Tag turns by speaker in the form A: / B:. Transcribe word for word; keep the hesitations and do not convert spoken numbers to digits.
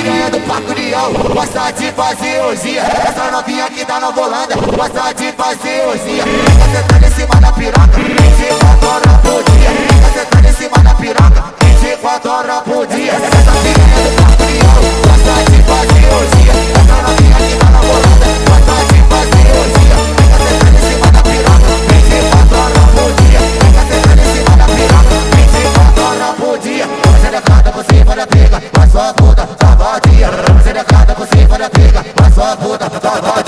A: piranha do Paco Leão gosta de fazer orgia. Essa novinha que tá na volanda gosta de fazer orgia. Fica sentando em cima da piroca, vinte e quatro horas por dia. Fica sentando em cima da piroca, vinte e quatro horas por dia. Essa piranha do Paco Leão gosta de fazer orgia. Essa novinha que tá na volanda gosta de fazer orgia. Fica sentando em cima da piroca, vinte e quatro horas por dia. Fica sentando em cima da piroca, vinte e quatro horas por dia. Você decada por cima da pica, mas sua puta tá vadia. Você decada por cima da pica, mas sua puta tá vadia.